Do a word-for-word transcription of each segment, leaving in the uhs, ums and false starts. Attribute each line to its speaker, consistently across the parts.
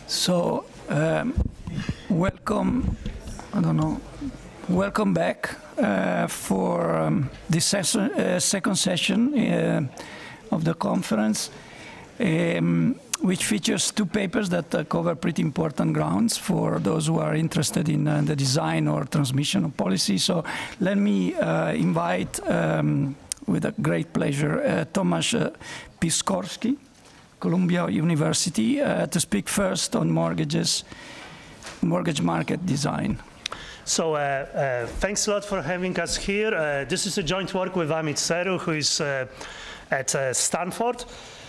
Speaker 1: So, um, welcome, I don't know, welcome back uh, for um, this session, uh, second session uh, of the conference, um, which features two papers that uh, cover pretty important grounds for those who are interested in uh, the design or transmission of policy. So let me uh, invite, um, with a great pleasure, uh, Tomasz uh, Piskorski, Columbia University, uh, to speak first on mortgages, mortgage market design.
Speaker 2: So uh, uh, thanks a lot for having us here. Uh, this is a joint work with Amit Seru, who is uh, at uh, Stanford.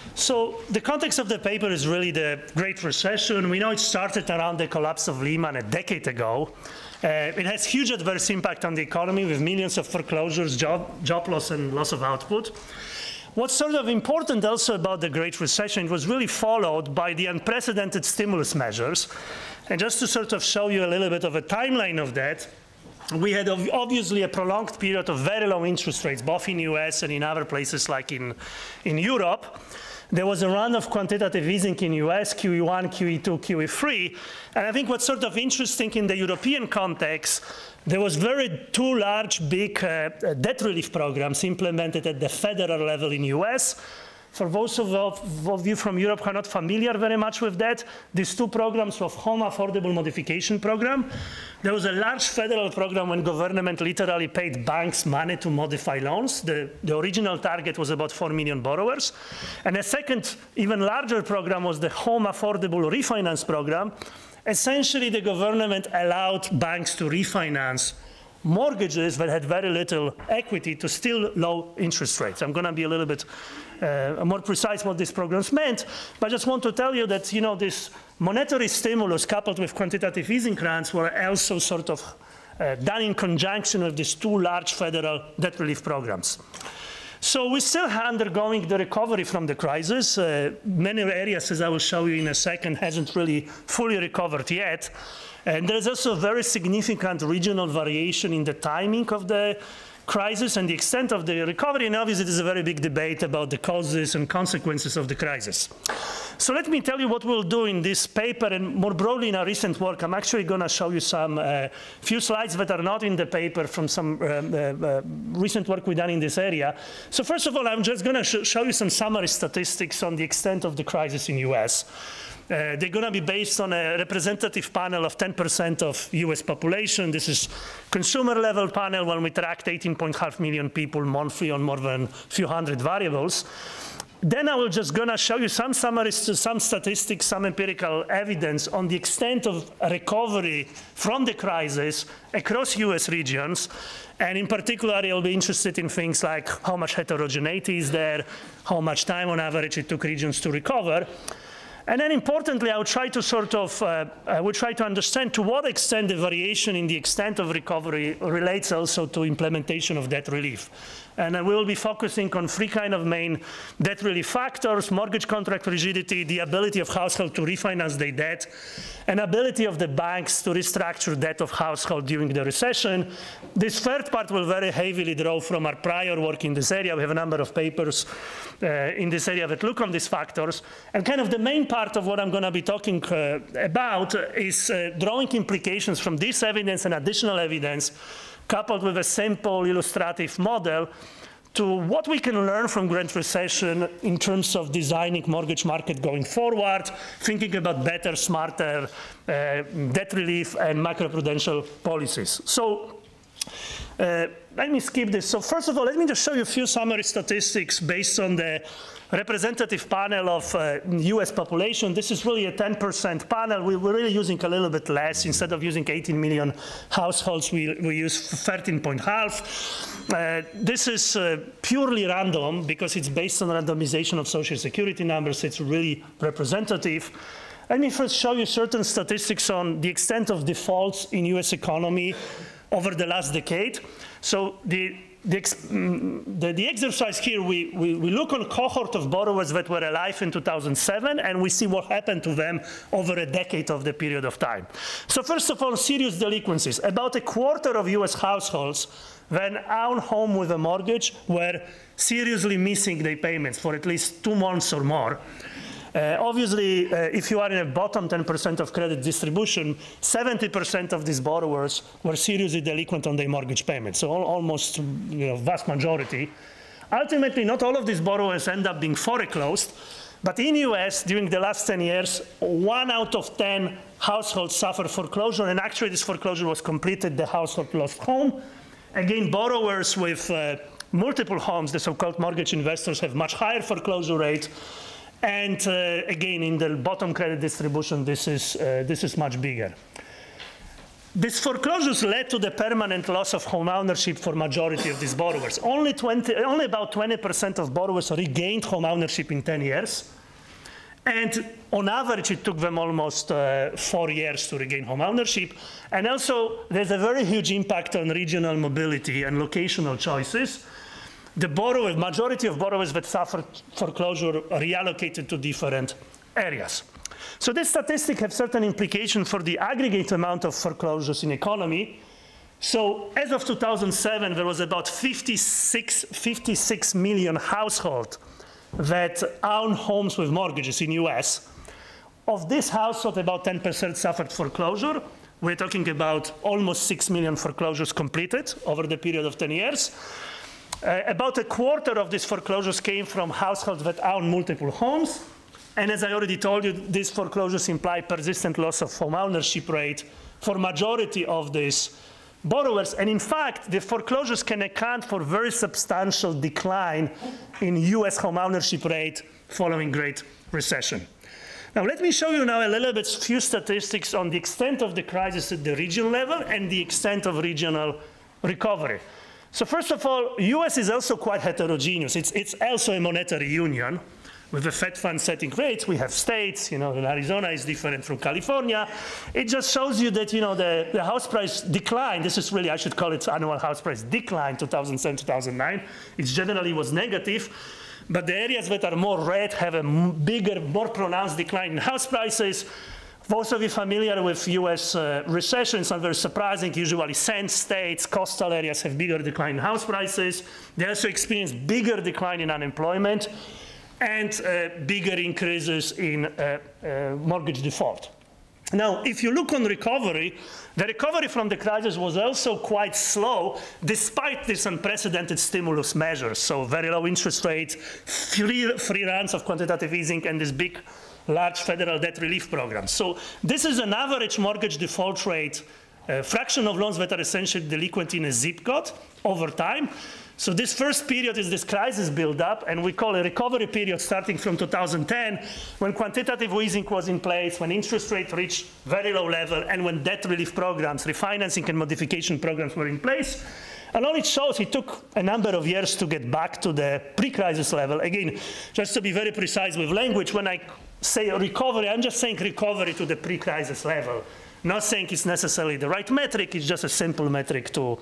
Speaker 2: So the context of the paper is really the Great Recession. We know it started around the collapse of Lehman a decade ago. Uh, it has huge adverse impact on the economy with millions of foreclosures, job, job loss, and loss of output. What's sort of important also about the Great Recession, it was really followed by the unprecedented stimulus measures. And just to sort of show you a little bit of a timeline of that, we had obviously a prolonged period of very low interest rates, both in the U S and in other places like in, in Europe. There was a run of quantitative easing in the U S, Q E one, Q E two, Q E three. And I think what's sort of interesting in the European context, there was very two large, big uh, debt relief programs implemented at the federal level in the U S. For those of, of you from Europe who are not familiar very much with that, these two programs were Home Affordable Modification Program. There was a large federal program when government literally paid banks money to modify loans. The, the original target was about four million borrowers. And a second, even larger program was the Home Affordable Refinance Program. Essentially, the government allowed banks to refinance mortgages that had very little equity to still low interest rates. I'm going to be a little bit uh, more precise what these programs meant, but I just want to tell you that, you know, this monetary stimulus coupled with quantitative easing grants were also sort of uh, done in conjunction with these two large federal debt relief programs. So we're still undergoing the recovery from the crisis. Uh, many areas, as I will show you in a second, hasn't really fully recovered yet. And there's also very significant regional variation in the timing of the crisis and the extent of the recovery. And obviously, there's a very big debate about the causes and consequences of the crisis. So let me tell you what we'll do in this paper and more broadly in our recent work. I'm actually going to show you some uh, few slides that are not in the paper from some uh, uh, recent work we've done in this area. So first of all, I'm just going to sh show you some summary statistics on the extent of the crisis in the U S. Uh, they're going to be based on a representative panel of ten percent of U S population. This is consumer level panel when we tracked eighteen point five million people monthly on more than a few hundred variables. Then I will just going to show you some summaries, some statistics, some empirical evidence on the extent of recovery from the crisis across U S regions. And in particular, I'll be interested in things like how much heterogeneity is there, how much time on average it took regions to recover. And then importantly, I will try to sort of, uh, I will try to understand to what extent the variation in the extent of recovery relates also to implementation of debt relief. And we will be focusing on three kind of main debt relief factors: mortgage contract rigidity, the ability of households to refinance their debt, and ability of the banks to restructure debt of households during the recession. This third part will very heavily draw from our prior work in this area. We have a number of papers uh, in this area that look on these factors. And kind of the main part of what I'm going to be talking uh, about is uh, drawing implications from this evidence and additional evidence coupled with a simple illustrative model to what we can learn from Great Recession in terms of designing mortgage market going forward, thinking about better, smarter uh, debt relief and macroprudential policies. So uh, let me skip this. So first of all, let me just show you a few summary statistics based on the representative panel of uh, U S population. This is really a ten percent panel. We, we're really using a little bit less. Instead of using eighteen million households, we, we use thirteen point five. Uh, this is uh, purely random because it's based on randomization of Social Security numbers. It's really representative. Let me first show you certain statistics on the extent of defaults in U S economy over the last decade. So the The, the, the exercise here, we, we, we look on a cohort of borrowers that were alive in two thousand seven, and we see what happened to them over a decade of the period of time. So first of all, serious delinquencies. About a quarter of U S households when own home with a mortgage were seriously missing their payments for at least two months or more. Uh, obviously, uh, if you are in a bottom ten percent of credit distribution, seventy percent of these borrowers were seriously delinquent on their mortgage payments, so al almost, you know, vast majority. Ultimately, not all of these borrowers end up being foreclosed, but in U S, during the last ten years, one out of ten households suffered foreclosure, and actually this foreclosure was completed, the household lost home. Again, borrowers with uh, multiple homes, the so-called mortgage investors, have much higher foreclosure rate. And uh, again, in the bottom credit distribution, this is, uh, this is much bigger. These foreclosures led to the permanent loss of home ownership for majority of these borrowers. Only, twenty, only about twenty percent of borrowers regained home ownership in ten years. And on average, it took them almost uh, four years to regain home ownership. And also, there's a very huge impact on regional mobility and locational choices. The borrower, majority of borrowers that suffered foreclosure are reallocated to different areas. So this statistic has certain implications for the aggregate amount of foreclosures in economy. So as of two thousand seven, there was about fifty-six, fifty-six million households that own homes with mortgages in U S. Of this household, about ten percent suffered foreclosure. We're talking about almost six million foreclosures completed over the period of ten years. Uh, about a quarter of these foreclosures came from households that own multiple homes. And as I already told you, these foreclosures imply persistent loss of home ownership rate for majority of these borrowers. And in fact, the foreclosures can account for very substantial decline in U S home ownership rate following Great Recession. Now, let me show you now a little bit few statistics on the extent of the crisis at the regional level and the extent of regional recovery. So first of all, U S is also quite heterogeneous. It's, it's also a monetary union. With the Fed fund setting rates, we have states, you know, and Arizona is different from California. It just shows you that, you know, the, the house price decline, this is really, I should call it annual house price decline, two thousand seven, two thousand nine. It generally was negative. But the areas that are more red have a bigger, more pronounced decline in house prices. Those of you familiar with U S uh, recession, it's not very surprising. Usually sand states, coastal areas have bigger decline in house prices. They also experience bigger decline in unemployment and uh, bigger increases in uh, uh, mortgage default. Now, if you look on recovery, the recovery from the crisis was also quite slow, despite this unprecedented stimulus measures. So very low interest rates, free, free runs of quantitative easing, and this big, large federal debt relief program. So this is an average mortgage default rate, uh, fraction of loans that are essentially delinquent in a zip code over time. So this first period is this crisis build-up, and we call a recovery period starting from two thousand ten, when quantitative easing was in place, when interest rates reached very low level, and when debt relief programs, refinancing and modification programs were in place. And all it shows, it took a number of years to get back to the pre-crisis level. Again, just to be very precise with language, when I say recovery, I'm just saying recovery to the pre-crisis level. Not saying it's necessarily the right metric, it's just a simple metric to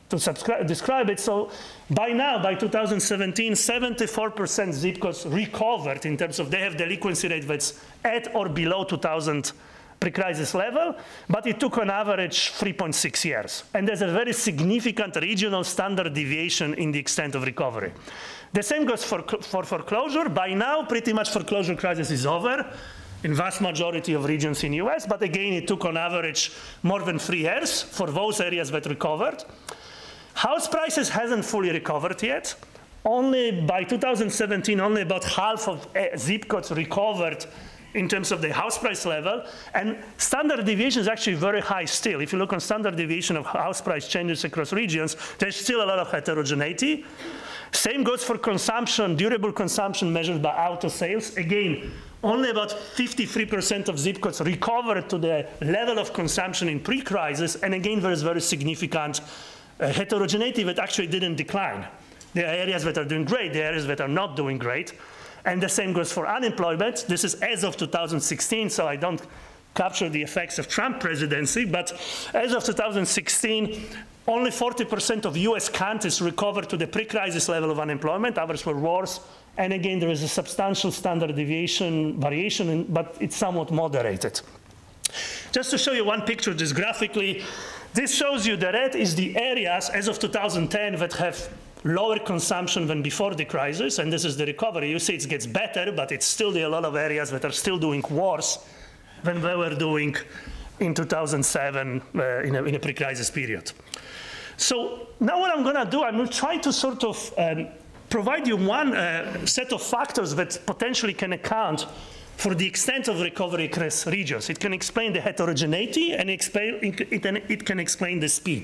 Speaker 2: to describe it. So by now, by two thousand seventeen, seventy-four percent zip codes recovered in terms of they have delinquency rate that's at or below two thousand pre-crisis level, but it took on average three point six years. And there's a very significant regional standard deviation in the extent of recovery. The same goes for, for foreclosure. By now, pretty much foreclosure crisis is over in vast majority of regions in U S, but again, it took on average more than three years for those areas that recovered. House prices hasn't fully recovered yet. Only by two thousand seventeen, only about half of zip codes recovered in terms of the house price level. And standard deviation is actually very high still. If you look on standard deviation of house price changes across regions, there's still a lot of heterogeneity. Same goes for consumption, durable consumption measured by auto sales. Again, only about fifty-three percent of zip codes recovered to the level of consumption in pre-crisis. And again, there is very significant Uh, heterogeneity that actually didn't decline. There are areas that are doing great, there are areas that are not doing great. And the same goes for unemployment. This is as of two thousand sixteen, so I don't capture the effects of Trump presidency, but as of two thousand sixteen, only forty percent of U S counties recovered to the pre-crisis level of unemployment. Others were worse. And again, there is a substantial standard deviation variation, but it's somewhat moderated. Just to show you one picture just graphically, this shows you the red is the areas as of two thousand ten that have lower consumption than before the crisis, and this is the recovery. You see it gets better, but it's still there are a lot of areas that are still doing worse than they were doing in two thousand seven uh, in a, in a pre-crisis period. So now what I'm going to do, I'm going to try to sort of um, provide you one uh, set of factors that potentially can account for the extent of recovery across regions. It can explain the heterogeneity, and explain, it, it can explain the speed.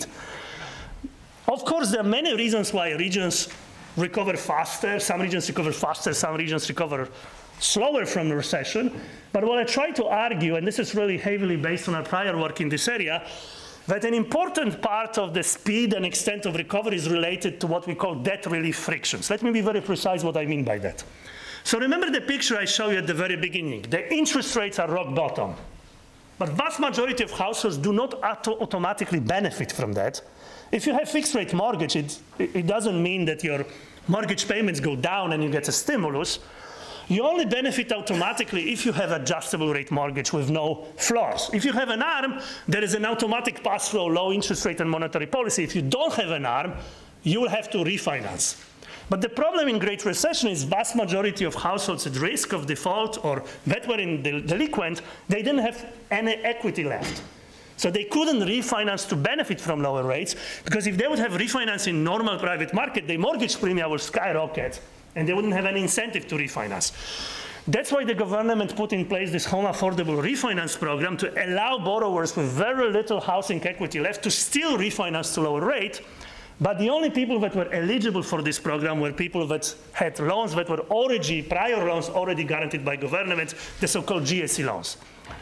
Speaker 2: Of course, there are many reasons why regions recover faster. Some regions recover faster, some regions recover slower from the recession. But what I try to argue, and this is really heavily based on our prior work in this area, that an important part of the speed and extent of recovery is related to what we call debt relief frictions. Let me be very precise what I mean by that. So remember the picture I showed you at the very beginning. The interest rates are rock bottom. But vast majority of households do not auto automatically benefit from that. If you have fixed rate mortgage, it, it doesn't mean that your mortgage payments go down and you get a stimulus. You only benefit automatically if you have adjustable rate mortgage with no floors. If you have an ARM, there is an automatic pass-through low interest rate and monetary policy. If you don't have an ARM, you will have to refinance. But the problem in Great Recession is vast majority of households at risk of default or that were in del delinquent, they didn't have any equity left. So they couldn't refinance to benefit from lower rates, because if they would have refinanced in normal private market, the mortgage premium will skyrocket, and they wouldn't have any incentive to refinance. That's why the government put in place this home affordable refinance program to allow borrowers with very little housing equity left to still refinance to lower rate. But the only people that were eligible for this program were people that had loans that were already, prior loans already guaranteed by government, the so-called G S E loans.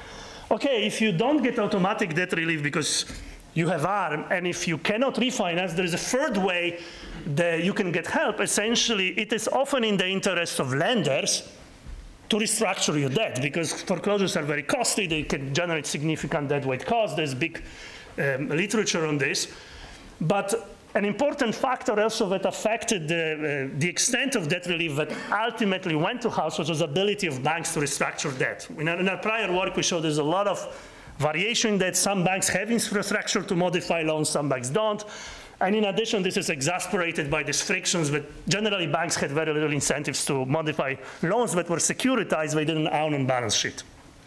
Speaker 2: Okay, if you don't get automatic debt relief because you have ARM, and if you cannot refinance, there is a third way that you can get help. Essentially, it is often in the interest of lenders to restructure your debt, because foreclosures are very costly. They can generate significant deadweight costs. There's big um, literature on this. But an important factor also that affected the, uh, the extent of debt relief that ultimately went to households was the ability of banks to restructure debt. In our, in our prior work, we showed there's a lot of variation in that. Some banks have infrastructure to modify loans, some banks don't. And in addition, this is exasperated by these frictions that generally banks had very little incentives to modify loans that were securitized, they didn't own on balance sheet.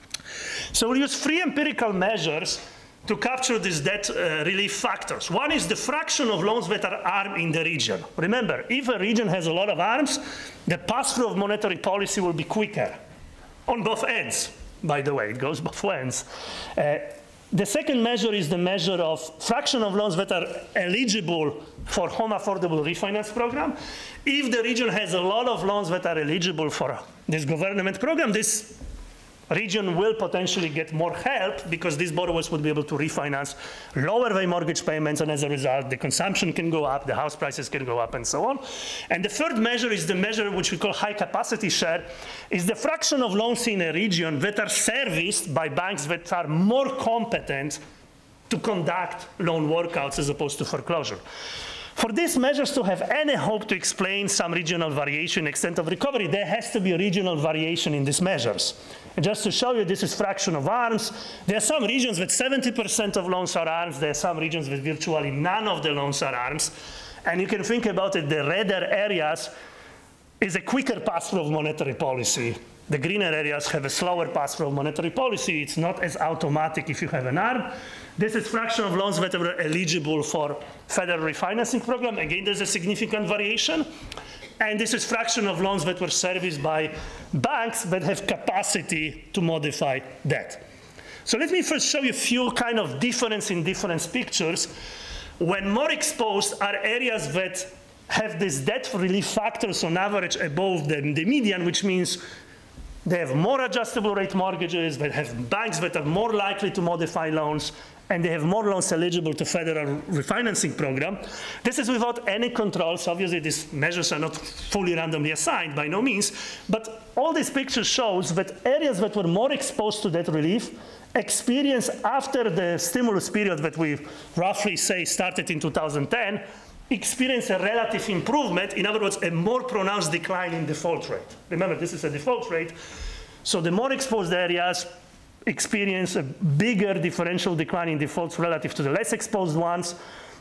Speaker 2: So we'll use three empirical measures to capture these debt uh, relief factors. One is the fraction of loans that are ARM in the region. Remember, if a region has a lot of ARMs, the pass-through of monetary policy will be quicker, on both ends, by the way, it goes both ends. Uh, the second measure is the measure of fraction of loans that are eligible for home affordable refinance program. If the region has a lot of loans that are eligible for this government program, this region will potentially get more help, because these borrowers would be able to refinance, lower their mortgage payments, and as a result, the consumption can go up, the house prices can go up, and so on. And the third measure is the measure which we call high capacity share, is the fraction of loans in a region that are serviced by banks that are more competent to conduct loan workouts as opposed to foreclosure. For these measures to have any hope to explain some regional variation, extent of recovery, there has to be a regional variation in these measures. And just to show you, this is fraction of ARMs. There are some regions with seventy percent of loans are ARMs. There are some regions with virtually none of the loans are ARMs. And you can think about it, the redder areas is a quicker pass-through of monetary policy. The greener areas have a slower pass-through of monetary policy. It's not as automatic if you have an ARM. This is fraction of loans that are eligible for federal refinancing program. Again, there's a significant variation. And this is fraction of loans that were serviced by banks that have capacity to modify debt. So let me first show you a few kind of difference in different pictures. When more exposed are areas that have these debt relief factors on average above the, the median, which means they have more adjustable rate mortgages, they have banks that are more likely to modify loans, and they have more loans eligible to federal refinancing program. This is without any controls. Obviously, these measures are not fully randomly assigned, by no means. But all these pictures shows that areas that were more exposed to debt relief experience, after the stimulus period that we roughly say started in two thousand ten, experience a relative improvement. In other words, a more pronounced decline in default rate. Remember, this is a default rate. So the more exposed areas experience a bigger differential decline in defaults relative to the less exposed ones.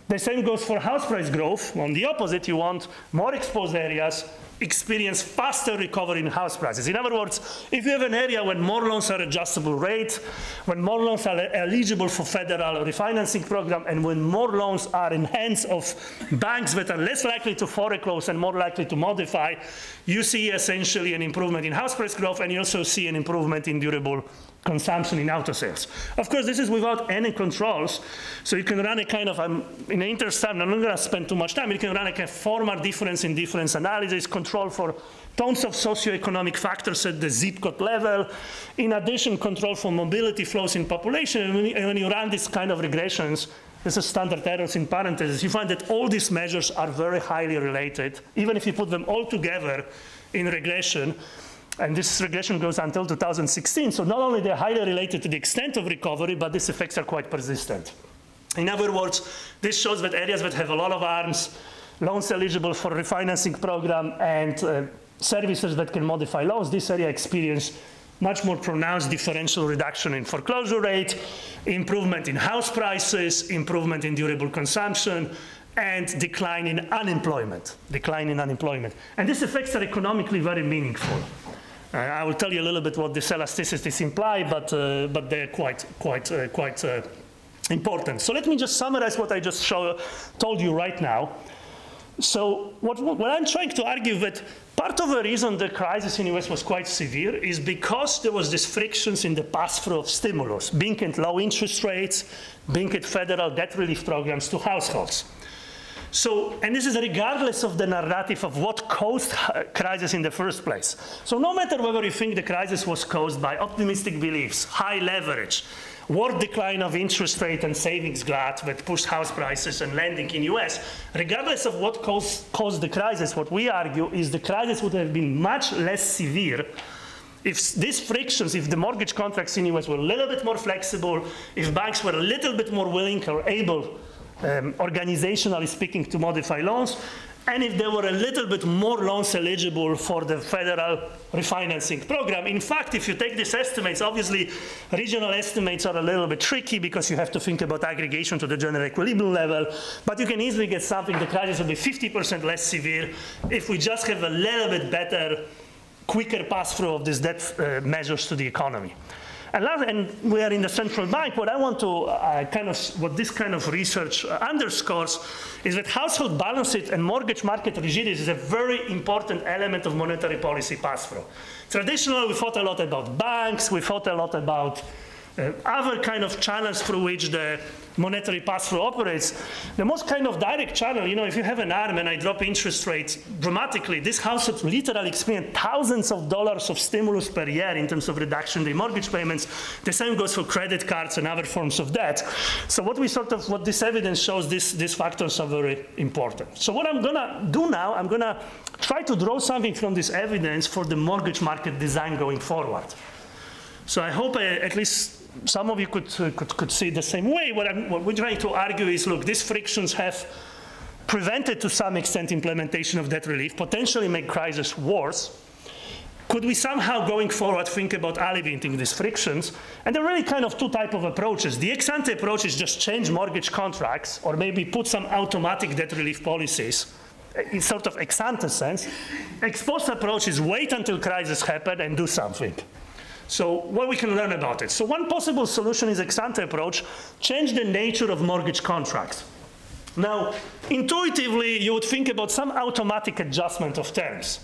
Speaker 2: The same goes for house price growth. On the opposite, you want more exposed areas experience faster recovery in house prices. In other words, if you have an area where more loans are adjustable rate, when more loans are eligible for federal refinancing program, and when more loans are in hands of banks that are less likely to foreclose and more likely to modify, you see essentially an improvement in house price growth, and you also see an improvement in durable consumption in auto sales. Of course, this is without any controls, so you can run a kind of, um, in the interest time, I'm not going to spend too much time, you can run a kind of formal difference in difference analysis, control for tons of socioeconomic factors at the zip code level, in addition, control for mobility flows in population, and when you, and when you run these kind of regressions, this is standard errors in parentheses, you find that all these measures are very highly related, even if you put them all together in regression. And this regression goes until two thousand sixteen. So not only they're highly related to the extent of recovery, but these effects are quite persistent. In other words, this shows that areas that have a lot of arms, loans eligible for refinancing program, and uh, services that can modify loans, this area experience much more pronounced differential reduction in foreclosure rate, improvement in house prices, improvement in durable consumption, and decline in unemployment, decline in unemployment. And these effects are economically very meaningful. Uh, I will tell you a little bit what these elasticities imply, but, uh, but they're quite, quite, uh, quite uh, important. So let me just summarize what I just show, told you right now. So what, what I'm trying to argue that part of the reason the crisis in the U S was quite severe is because there was this frictions in the pass-through of stimulus, being at low interest rates, being at federal debt relief programs to households. So, and this is regardless of the narrative of what caused crisis in the first place. So no matter whether you think the crisis was caused by optimistic beliefs, high leverage, world decline of interest rate and savings glut that pushed house prices and lending in the U S, regardless of what caused, caused the crisis, what we argue is the crisis would have been much less severe if these frictions, if the mortgage contracts in the U S were a little bit more flexible, if banks were a little bit more willing or able, Um, organizationally speaking, to modify loans, and if there were a little bit more loans eligible for the federal refinancing program. In fact, if you take these estimates, obviously regional estimates are a little bit tricky because you have to think about aggregation to the general equilibrium level, but you can easily get something, the crisis will be fifty percent less severe if we just have a little bit better, quicker pass-through of these debt uh, measures to the economy. And, and we are in the central bank. What I want to uh, kind of, what this kind of research uh, underscores is that household balance sheet and mortgage market rigidity is a very important element of monetary policy pass-through. Traditionally, we thought a lot about banks. We thought a lot about uh, other kind of channels through which the monetary pass-through operates. The most kind of direct channel, you know, if you have an arm and I drop interest rates dramatically, this household literally experience thousands of dollars of stimulus per year in terms of reduction in the mortgage payments. The same goes for credit cards and other forms of debt. So what we sort of, what this evidence shows, this, these factors are very important. So what I'm gonna do now, I'm gonna try to draw something from this evidence for the mortgage market design going forward. So I hope I, at least some of you could, uh, could, could see it the same way. What, I'm, what we're trying to argue is, look, these frictions have prevented to some extent implementation of debt relief, potentially make crisis worse. Could we somehow, going forward, think about alleviating these frictions? And there are really kind of two types of approaches. The ex-ante approach is just change mortgage contracts or maybe put some automatic debt relief policies in sort of ex-ante sense. Ex-post approach is wait until crisis happen and do something. So what we can learn about it. So one possible solution is ex-ante approach, change the nature of mortgage contracts. Now, intuitively, you would think about some automatic adjustment of terms,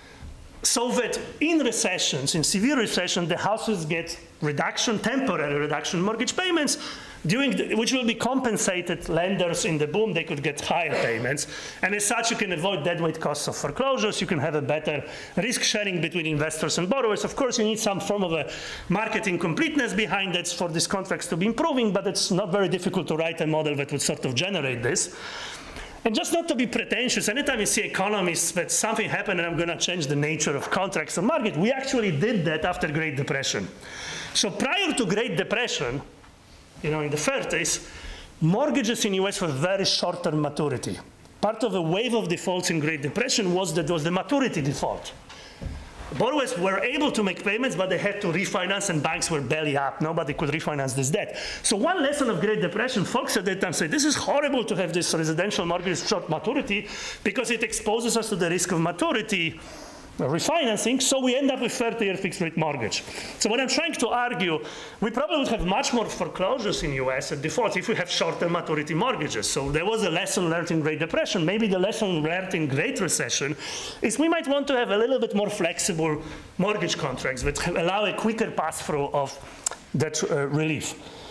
Speaker 2: so that in recessions, in severe recession, the houses get reduction, temporary reduction in mortgage payments, during the, which will be compensated lenders in the boom, they could get higher payments. And as such, you can avoid deadweight costs of foreclosures, you can have a better risk sharing between investors and borrowers. Of course, you need some form of a marketing completeness behind it for these contracts to be improving, but it's not very difficult to write a model that would sort of generate this. And just not to be pretentious, anytime you see economists that something happened and I'm going to change the nature of contracts and market, we actually did that after Great Depression. So prior to Great Depression, you know, in the thirties, mortgages in the U S were very short-term maturity. Part of the wave of defaults in Great Depression was that there was the maturity default. borrowers were able to make payments, but they had to refinance, and banks were belly up. Nobody could refinance this debt. So one lesson of Great Depression, folks at that time said, this is horrible to have this residential mortgage short maturity because it exposes us to the risk of maturity refinancing, so we end up with thirty-year fixed-rate mortgage. So what I'm trying to argue, we probably would have much more foreclosures in the U S and defaults if we have shorter maturity mortgages. So there was a lesson learned in Great Depression. Maybe the lesson learned in Great Recession is we might want to have a little bit more flexible mortgage contracts that allow a quicker pass-through of debt uh, relief.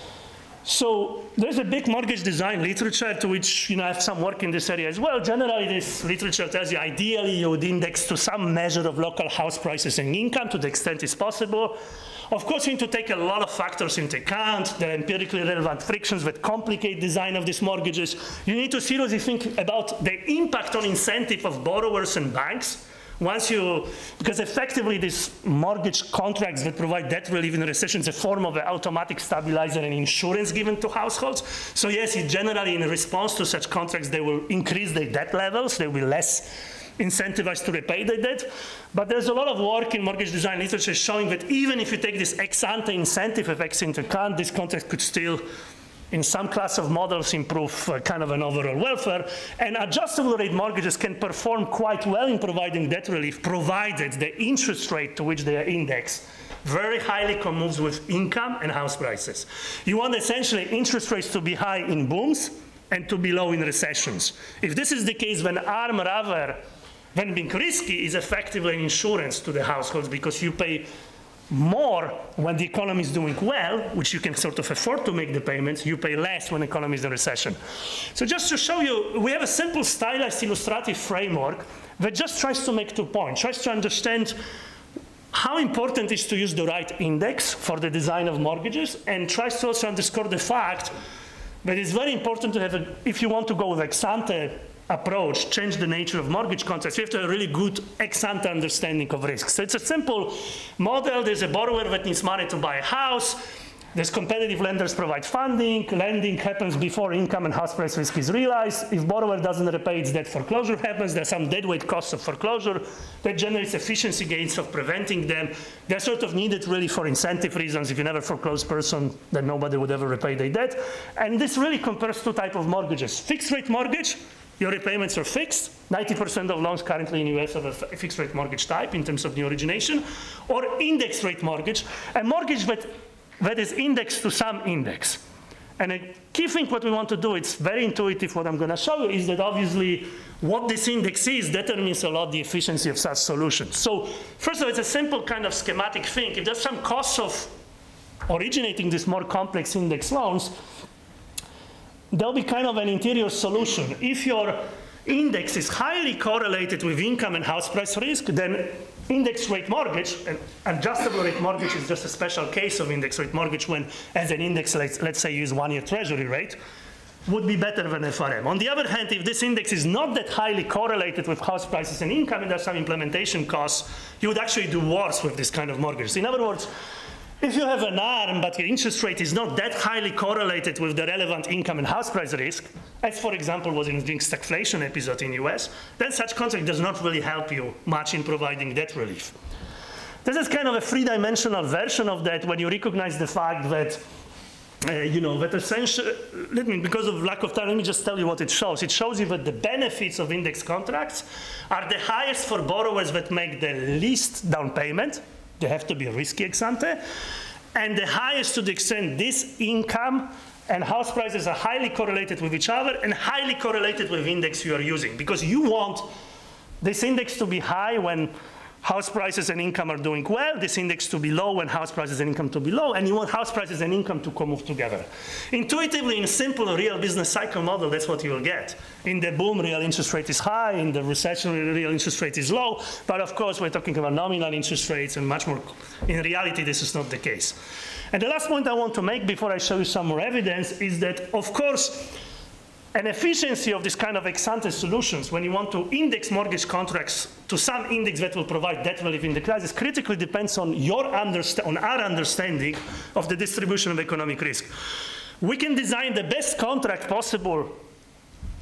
Speaker 2: So there's a big mortgage design literature to which you know, I have some work in this area as well. Generally, this literature tells you ideally you would index to some measure of local house prices and income to the extent it's possible. Of course, you need to take a lot of factors into account. There are empirically relevant frictions that complicate design of these mortgages. You need to seriously think about the impact on incentive of borrowers and banks. Once you, because effectively these mortgage contracts that provide debt relief in a recession is a form of an automatic stabilizer and insurance given to households. So yes, it generally in response to such contracts, they will increase their debt levels. They will be less incentivized to repay their debt. But there's a lot of work in mortgage design literature showing that even if you take this ex-ante incentive effects into account, this contract could still in some class of models improve uh, kind of an overall welfare. And adjustable rate mortgages can perform quite well in providing debt relief, provided the interest rate to which they are indexed very highly commoves with income and house prices. You want essentially interest rates to be high in booms and to be low in recessions. If this is the case, then ARM rather than being risky is effectively an insurance to the households because you pay more when the economy is doing well, which you can sort of afford to make the payments. You pay less when the economy is in recession. So just to show you, we have a simple stylized illustrative framework that just tries to make two points, tries to understand how important it is to use the right index for the design of mortgages, and tries to also underscore the fact that it's very important to have, a, if you want to go with ex-ante approach, change the nature of mortgage contracts, you have to have a really good ex-ante understanding of risks. So it's a simple model. There's a borrower that needs money to buy a house. There's competitive lenders provide funding. Lending happens before income and house price risk is realized. If borrower doesn't repay its debt, foreclosure happens. There's some deadweight costs of foreclosure that generates efficiency gains of preventing them. They're sort of needed really for incentive reasons. If you never foreclose person, then nobody would ever repay their debt. And this really compares two types of mortgages. Fixed rate mortgage, your repayments are fixed. ninety percent of loans currently in the U S have a fixed rate mortgage type in terms of new origination. Or index rate mortgage, a mortgage that, that is indexed to some index. And a key thing what we want to do, it's very intuitive what I'm going to show you, is that obviously what this index is determines a lot the efficiency of such solutions. So first of all, it's a simple kind of schematic thing. If there's some costs of originating these more complex index loans, there'll be kind of an interior solution. If your index is highly correlated with income and house price risk, then index rate mortgage, and adjustable rate mortgage is just a special case of index rate mortgage when, as an index, let's, let's say use one-year treasury rate, would be better than F R M. On the other hand, if this index is not that highly correlated with house prices and income, and there's some implementation costs, you would actually do worse with this kind of mortgage. In other words, if you have an ARM, but your interest rate is not that highly correlated with the relevant income and house price risk, as for example was in the stagflation episode in the U S, then such contract does not really help you much in providing debt relief. This is kind of a three-dimensional version of that when you recognize the fact that, uh, you know, that essentially, let me, because of lack of time, let me just tell you what it shows. It shows you that the benefits of index contracts are the highest for borrowers that make the least down payment. They have to be risky ex-ante, and the highest to the extent this income and house prices are highly correlated with each other and highly correlated with index you are using, because you want this index to be high when house prices and income are doing well, this index to be low when house prices and income to be low, and you want house prices and income to co-move together. Intuitively, in a simple real business cycle model, that's what you will get. In the boom, real interest rate is high. In the recession, real interest rate is low. But of course, we're talking about nominal interest rates and much more. In reality, this is not the case. And the last point I want to make before I show you some more evidence is that, of course, an efficiency of this kind of ex-ante solutions, when you want to index mortgage contracts to some index that will provide debt relief in the crisis, critically depends on, your understa on our understanding of the distribution of economic risk. We can design the best contract possible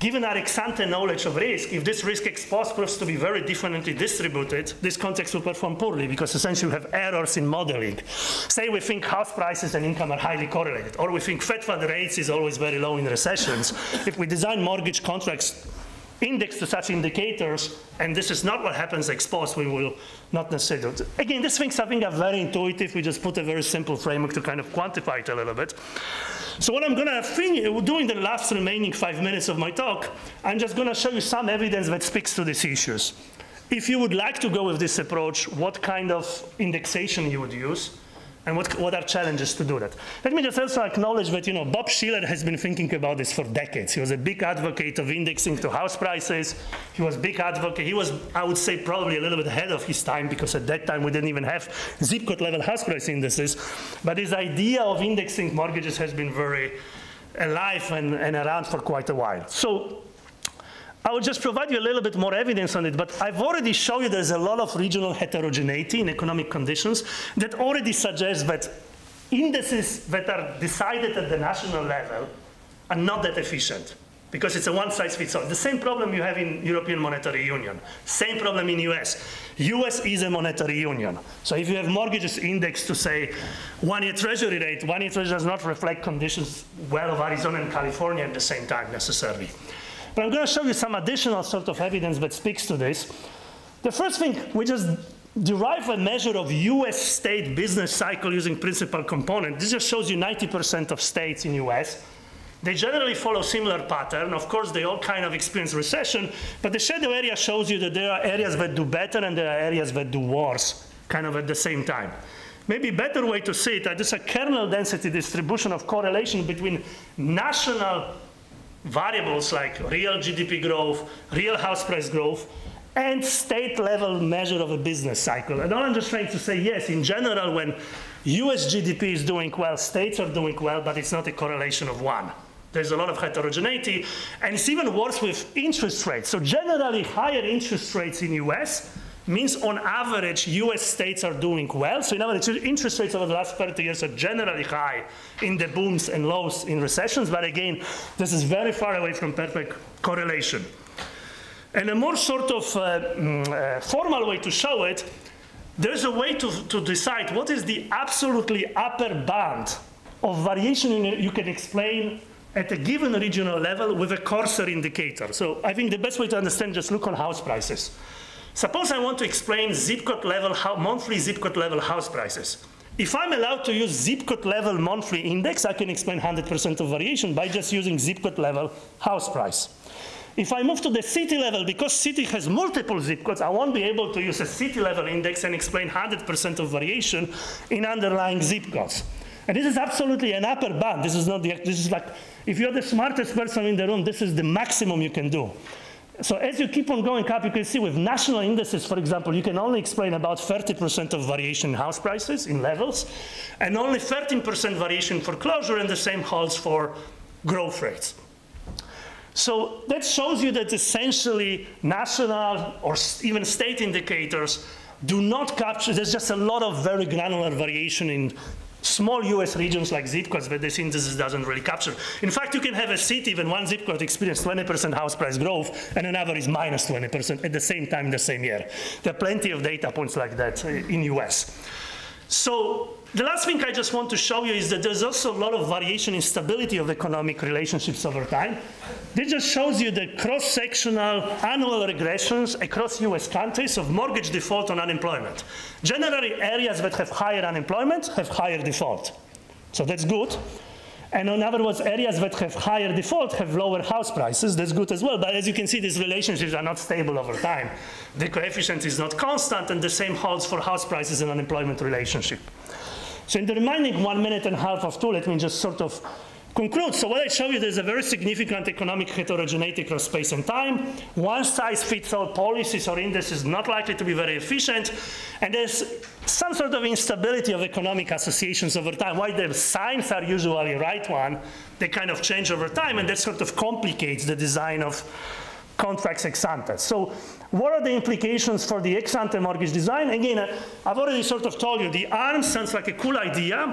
Speaker 2: given our ex-ante knowledge of risk, if this risk exposed proves to be very differently distributed, this context will perform poorly because essentially we have errors in modeling. Say we think house prices and income are highly correlated, or we think Fed fund rates is always very low in recessions. If we design mortgage contracts indexed to such indicators, and this is not what happens exposed, we will not necessarily do it. Again, these things I think are very intuitive. We just put a very simple framework to kind of quantify it a little bit. So what I'm going to do in the last remaining five minutes of my talk, I'm just going to show you some evidence that speaks to these issues. If you would like to go with this approach, what kind of indexation you would use, and what, what are challenges to do that. Let me just also acknowledge that, you know, Bob Shiller has been thinking about this for decades. He was a big advocate of indexing to house prices. He was a big advocate. He was, I would say, probably a little bit ahead of his time, because at that time we didn't even have zip code level house price indices. But his idea of indexing mortgages has been very alive and, and around for quite a while. So I will just provide you a little bit more evidence on it, but I've already shown you there's a lot of regional heterogeneity in economic conditions that already suggests that indices that are decided at the national level are not that efficient, because it's a one-size-fits-all. The same problem you have in European Monetary Union, same problem in U S. U S is a monetary union. So if you have mortgages indexed to, say, one-year treasury rate, one-year treasury does not reflect conditions well of Arizona and California at the same time necessarily. But I'm going to show you some additional sort of evidence that speaks to this. The first thing, we just derive a measure of U S state business cycle using principal component. This just shows you ninety percent of states in U S. They generally follow similar pattern. Of course, they all kind of experience recession, but the shadow area shows you that there are areas that do better and there are areas that do worse, kind of at the same time. Maybe a better way to see it, there's a kernel density distribution of correlation between national variables like real G D P growth, real house price growth, and state-level measure of a business cycle. And all I'm just trying to say, yes, in general, when U S G D P is doing well, states are doing well, but it's not a correlation of one. There's a lot of heterogeneity, and it's even worse with interest rates. So generally, higher interest rates in U S means on average, U S states are doing well. So in other words, interest rates over the last thirty years are generally high in the booms and lows in recessions. But again, this is very far away from perfect correlation. And a more sort of uh, uh, formal way to show it, there's a way to, to decide what is the absolutely upper band of variation in, you can explain at a given regional level with a Corsair indicator. So I think the best way to understand, just look on house prices. Suppose I want to explain zip code level, monthly zip code level house prices. If I'm allowed to use zip code level monthly index, I can explain one hundred percent of variation by just using zip code level house price. If I move to the city level, because city has multiple zip codes, I won't be able to use a city level index and explain one hundred percent of variation in underlying zip codes. And this is absolutely an upper band. This is not the, this is like, if you're the smartest person in the room, this is the maximum you can do. So as you keep on going up, you can see with national indices, for example, you can only explain about thirty percent of variation in house prices, in levels, and only thirteen percent variation for closure, and the same holds for growth rates. So that shows you that essentially national or even state indicators do not capture, there's just a lot of very granular variation in small U S regions like zip codes that this indices doesn't really capture. In fact, you can have a city, even one zip code experience twenty percent house price growth, and another is minus twenty percent at the same time in the same year. There are plenty of data points like that in U S. So the last thing I just want to show you is that there's also a lot of variation in stability of economic relationships over time. This just shows you the cross-sectional annual regressions across U S countries of mortgage default on unemployment. Generally, areas that have higher unemployment have higher default. So that's good. And in other words, areas that have higher default have lower house prices. That's good as well. But as you can see, these relationships are not stable over time. The coefficient is not constant, and the same holds for house prices and unemployment relationship. So in the remaining one minute and a half of two, let me just sort of conclude. So what I show you, there's a very significant economic heterogeneity across space and time. One-size-fits-all policies or indices not likely to be very efficient. And there's some sort of instability of economic associations over time. While the signs are usually right one, they kind of change over time, and that sort of complicates the design of contracts ex ante. So what are the implications for the ex ante mortgage design? Again, I've already sort of told you, the ARMS sounds like a cool idea.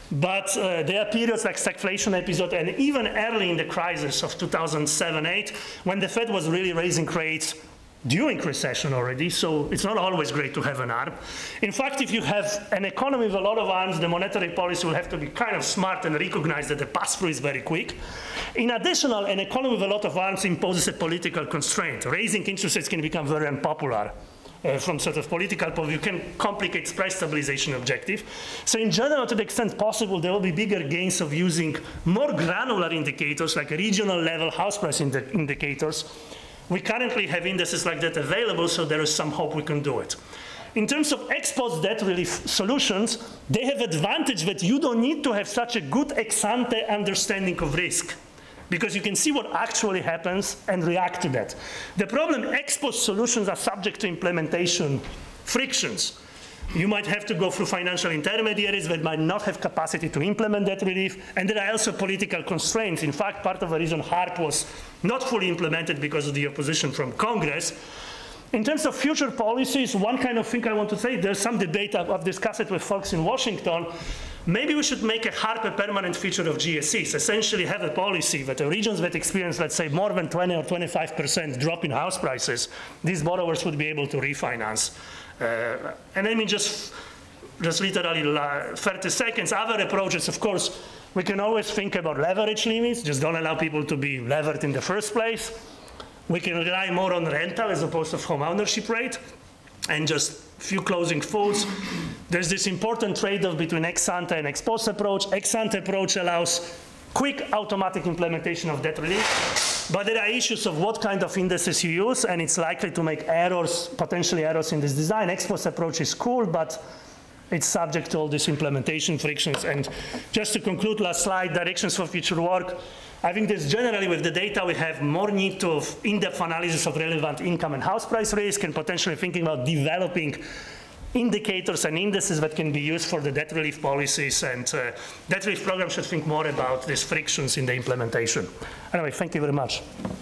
Speaker 2: But uh, there are periods like stagflation episode and even early in the crisis of two thousand seven eight when the Fed was really raising rates during recession already, so it's not always great to have an arm. In fact, if you have an economy with a lot of arms, the monetary policy will have to be kind of smart and recognize that the pass-through is very quick. In addition, an economy with a lot of arms imposes a political constraint. Raising interest rates can become very unpopular. Uh, from sort of political point of view, can complicate price stabilization objective. So in general, to the extent possible, there will be bigger gains of using more granular indicators, like regional level house price indi indicators. We currently have indices like that available, so there is some hope we can do it. In terms of ex-post debt relief solutions, they have advantage that you don't need to have such a good ex-ante understanding of risk, because you can see what actually happens and react to that. The problem, ex-post solutions are subject to implementation frictions. You might have to go through financial intermediaries that might not have capacity to implement that relief, and there are also political constraints. In fact, part of the reason HARP was not fully implemented because of the opposition from Congress. In terms of future policies, one kind of thing I want to say, there's some debate, I've, I've discussed it with folks in Washington. Maybe we should make a HARP a permanent feature of G S Es, essentially have a policy that the regions that experience, let's say, more than twenty or twenty-five percent drop in house prices, these borrowers would be able to refinance. Uh, and let me just, just literally thirty seconds, other approaches, of course, we can always think about leverage limits, just don't allow people to be levered in the first place. We can rely more on rental as opposed to home ownership rate. And just a few closing thoughts. There's this important trade-off between ex-ante and ex-post approach. Ex-ante approach allows quick automatic implementation of debt relief, but there are issues of what kind of indices you use, and it's likely to make errors, potentially errors in this design. Ex-post approach is cool, but it's subject to all these implementation frictions. And just to conclude, last slide, directions for future work. I think there's generally, with the data we have, more need to in-depth analysis of relevant income and house price risk, and potentially thinking about developing indicators and indices that can be used for the debt relief policies. And uh, debt relief program should think more about these frictions in the implementation. Anyway, thank you very much.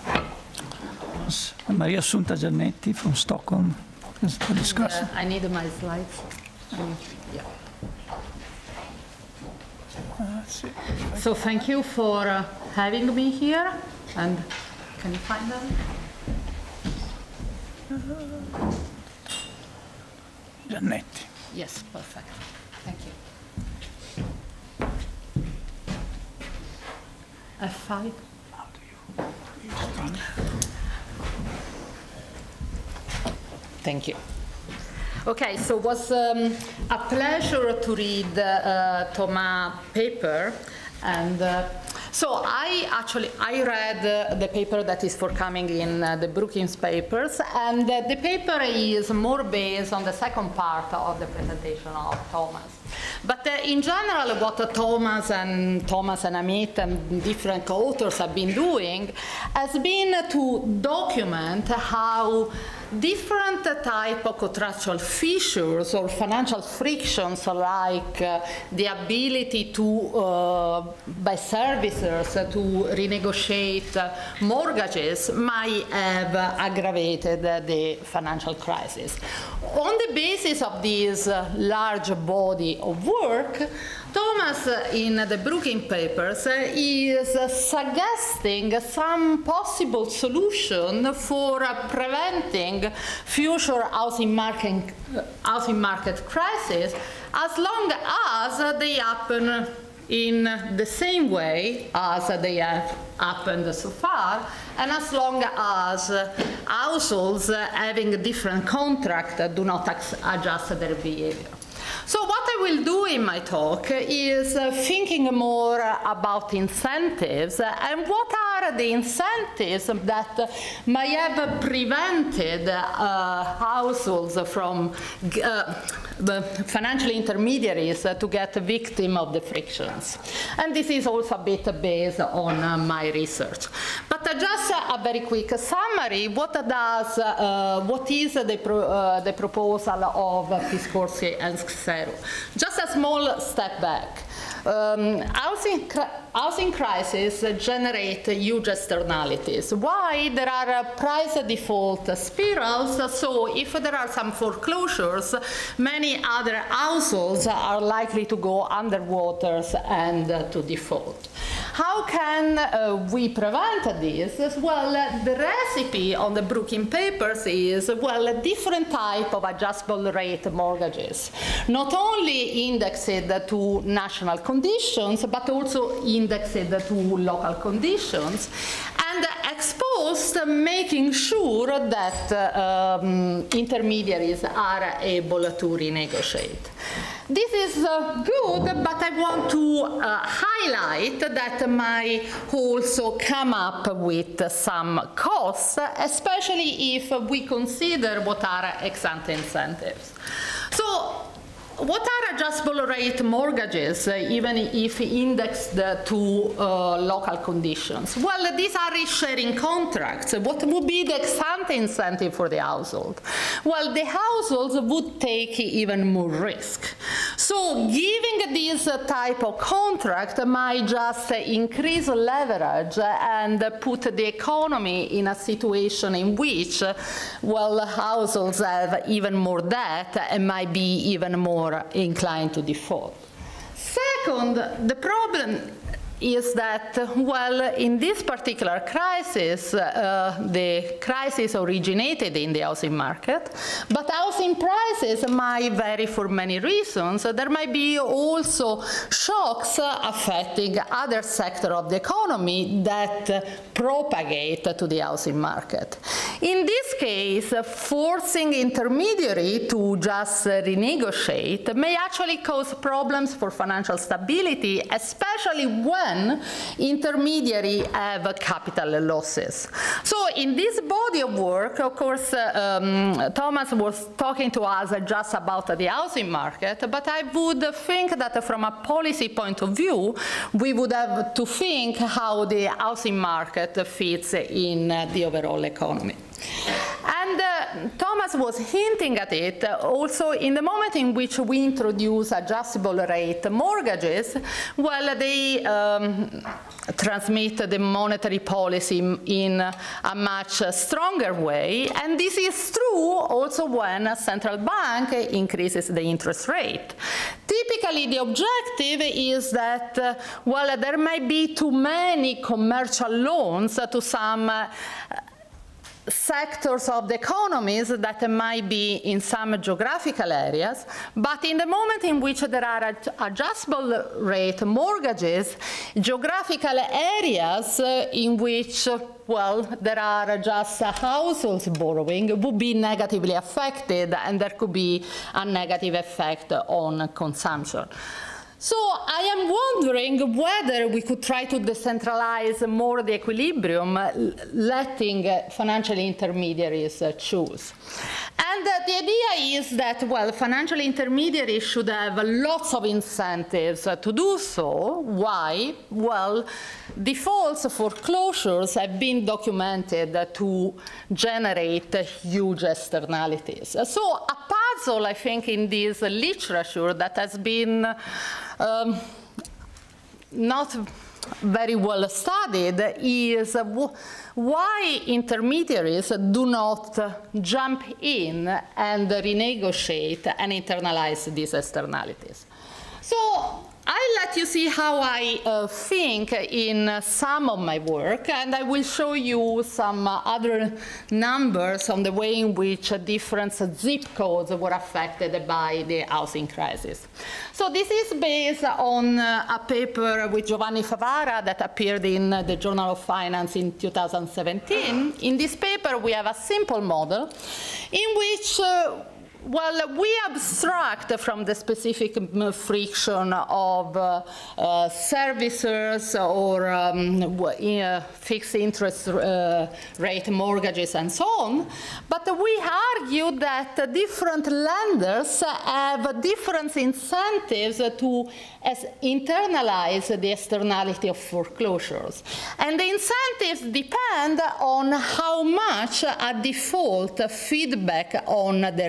Speaker 1: Maria Assunta Giannetti from Stockholm is to discuss.
Speaker 3: Uh, I need my slides. Um, yeah. So thank you for uh, having me here. And can you find them?
Speaker 1: Giannetti.
Speaker 3: Yes, perfect. Thank you. F five. Thank you. Okay, so it was um, a pleasure to read uh, Thomas' paper, and uh, so I actually I read uh, the paper that is forthcoming in uh, the Brookings papers, and uh, the paper is more based on the second part of the presentation of Thomas. But uh, in general, what uh, Thomas and Thomas and Amit and different authors have been doing has been to document how different type of contractual features or financial frictions, like uh, the ability to, uh, by servicers uh, to renegotiate uh, mortgages, might have uh, aggravated uh, the financial crisis. On the basis of this uh, large body of work, Thomas, uh, in the Brookings papers, uh, is uh, suggesting some possible solution for uh, preventing future housing market, uh, housing market crisis, as long as uh, they happen in the same way as uh, they have happened so far, and as long as uh, households uh, having a different contract uh, do not adjust their behavior. So what I will do in my talk is uh, thinking more uh, about incentives uh, and what are the incentives that uh, might have prevented uh, households from uh, the financial intermediaries uh, to get victim of the frictions. And this is also a bit based on uh, my research. But uh, just uh, a very quick summary, what does, uh, what is the, pro uh, the proposal of uh, Piskorsi and Xero? Just a small step back. um, housing, housing crisis generate huge externalities. Why? There are price default spirals, so if there are some foreclosures, many other households are likely to go underwater and uh, to default. How can uh, we prevent this? Well, uh, the recipe on the Brookings papers is, well, a different type of adjustable rate mortgages, not only indexed to national conditions, but also indexed to local conditions, and exposed, making sure that uh, um, intermediaries are able to renegotiate. This is uh, good, but I want to uh, highlight that might also come up with some costs, especially if we consider what are ex-ante incentives. So, what are adjustable rate mortgages, uh, even if indexed to uh, local conditions? Well, these are risk-sharing contracts. What would be the ex-ante incentive for the household? Well, the households would take even more risk. So giving this type of contract might just increase leverage and put the economy in a situation in which, well, households have even more debt and might be even more inclined to default. Second, the problem is that, well, in this particular crisis, uh, the crisis originated in the housing market, but housing prices might vary for many reasons. There might be also shocks affecting other sectors of the economy that propagate to the housing market. In this case, forcing intermediary to just renegotiate may actually cause problems for financial stability, especially when intermediary have capital losses. So in this body of work, of course, uh, um, Thomas was talking to us just about the housing market, but I would think that from a policy point of view, we would have to think how the housing market fits in the overall economy. And uh, Thomas was hinting at it also in the moment in which we introduce adjustable rate mortgages. Well, they um, transmit the monetary policy in a much stronger way, and this is true also when a central bank increases the interest rate. Typically, the objective is that, uh, well, there might be too many commercial loans to some uh, sectors of the economies that might be in some geographical areas, but in the moment in which there are adjustable rate mortgages, geographical areas uh, in which, well, there are just uh, households borrowing would be negatively affected, and there could be a negative effect on consumption. So I am wondering whether we could try to decentralize more the equilibrium, letting financial intermediaries choose. And uh, the idea is that, well, financial intermediaries should have lots of incentives to do so. Why? Well, defaults, foreclosures have been documented to generate huge externalities. So a puzzle, I think, in this literature that has been um, not very well studied is uh, why intermediaries do not uh, jump in and renegotiate and internalize these externalities. So I'll let you see how I uh, think in uh, some of my work, and I will show you some uh, other numbers on the way in which uh, different zip codes were affected by the housing crisis. So this is based on uh, a paper with Giovanni Favara that appeared in uh, the Journal of Finance in two thousand seventeen. In this paper, we have a simple model in which uh, well, we abstract from the specific friction of uh, uh, servicers or um, uh, fixed interest uh, rate mortgages and so on, but we argue that different lenders have different incentives to as internalize the externality of foreclosures. And the incentives depend on how much a default feedback on their balance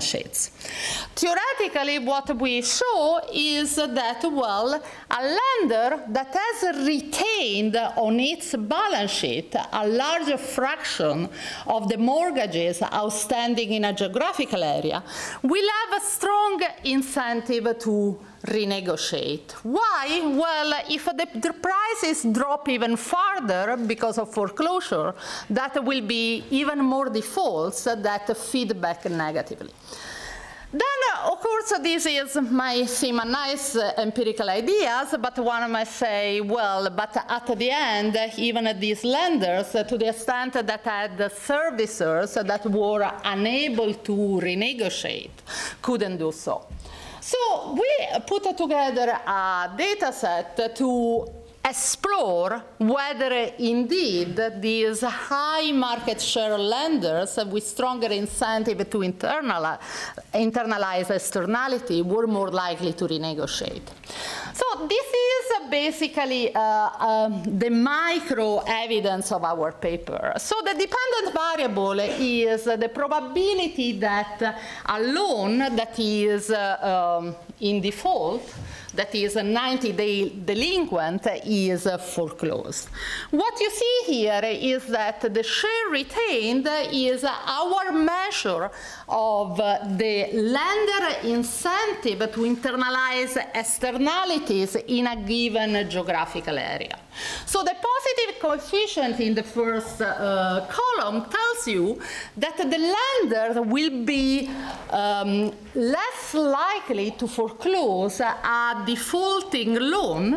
Speaker 3: balance sheets. Theoretically, what we show is that, well, a lender that has retained on its balance sheet a larger fraction of the mortgages outstanding in a geographical area will have a strong incentive to renegotiate. Why? Well, if the, the prices drop even further because of foreclosure, that will be even more defaults that feed back negatively. Then, of course, this is, might seem a nice uh, empirical ideas, but one might say, well, but at the end, even these lenders, uh, to the extent that had servicers that were unable to renegotiate, couldn't do so. So we put together a data set to explore whether indeed these high market share lenders with stronger incentive to internalize, internalize externality were more likely to renegotiate. So this is basically uh, uh, the micro evidence of our paper. So the dependent variable is the probability that a loan that is uh, um, in default, that is a ninety day delinquent, is foreclosed. What you see here is that the share retained is our measure of the lender incentive to internalize externalities in a given geographical area. So the positive coefficient in the first uh, column tells you that the lender will be um, less likely to foreclose a defaulting loan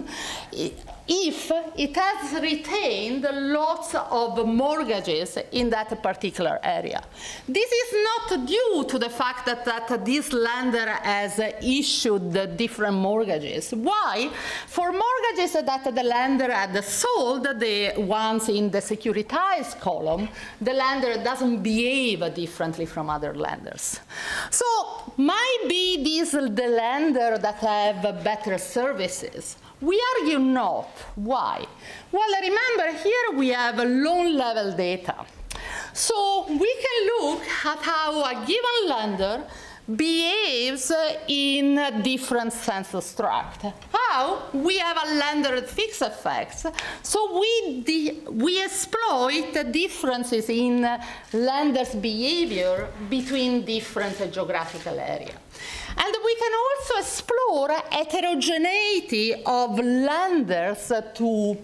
Speaker 3: if it has retained lots of mortgages in that particular area. This is not due to the fact that, that this lender has issued different mortgages. Why? For mortgages that the lender had sold, the ones in the securitized column, the lender doesn't behave differently from other lenders. So might be these the lender that have better services. We argue not. Why? Well, remember, here we have loan level data. So we can look at how a given lender behaves in different census tracts. How? We have a lender fixed effects. So we, we exploit the differences in lenders' behavior between different geographical areas. And we can also explore heterogeneity of lenders to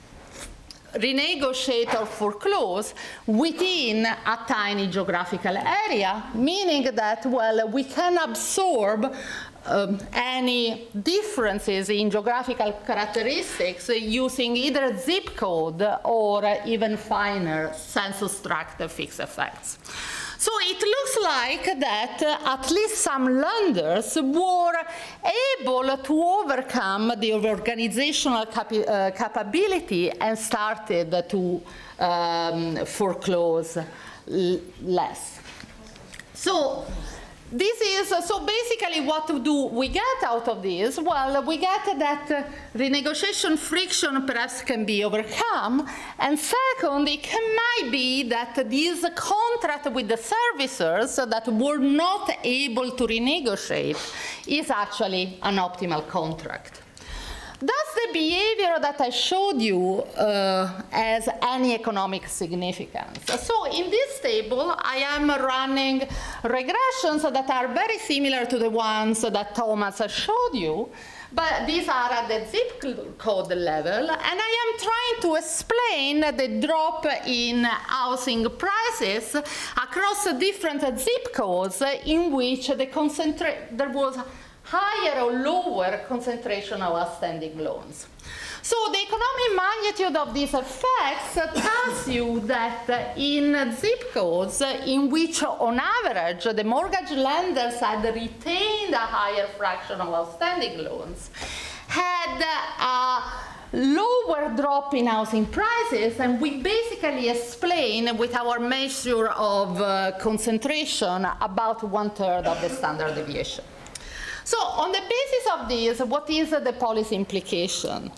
Speaker 3: renegotiate or foreclose within a tiny geographical area, meaning that, well, we can absorb um, any differences in geographical characteristics using either zip code or even finer census tract fixed effects. So it looks like that uh, at least some lenders were able to overcome the organizational capi uh, capability and started to um, foreclose less. So this is, uh, so basically what do we get out of this? Well, we get that uh, renegotiation friction perhaps can be overcome, and second, it can, might be that this contract with the servicers that were not able to renegotiate is actually an optimal contract. Does the behavior that I showed you uh, has any economic significance? So in this table, I am running regressions that are very similar to the ones that Thomas showed you, but these are at the zip code level, and I am trying to explain the drop in housing prices across different zip codes in which the concentra- there was higher or lower concentration of outstanding loans. So the economic magnitude of these effects tells you that in zip codes in which, on average, the mortgage lenders had retained a higher fraction of outstanding loans, had a lower drop in housing prices, and we basically explain with our measure of uh, concentration about one-third of the standard deviation. So on the basis of this, what is the policy implication?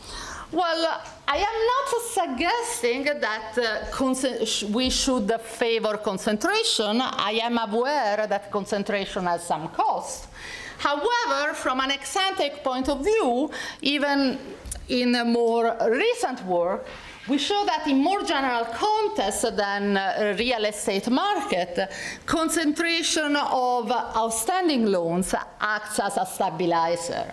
Speaker 3: Well, I am not suggesting that uh, we should favor concentration. I am aware that concentration has some cost. However, from an ex-ante point of view, even in a more recent work, we show that in more general context than uh, real estate market, concentration of outstanding loans acts as a stabilizer.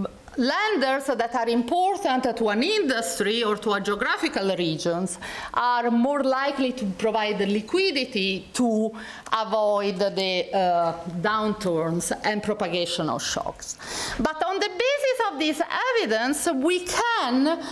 Speaker 3: Lenders that are important to an industry or to a geographical regions are more likely to provide the liquidity to avoid the uh, downturns and propagation of shocks. But on the basis of this evidence, we can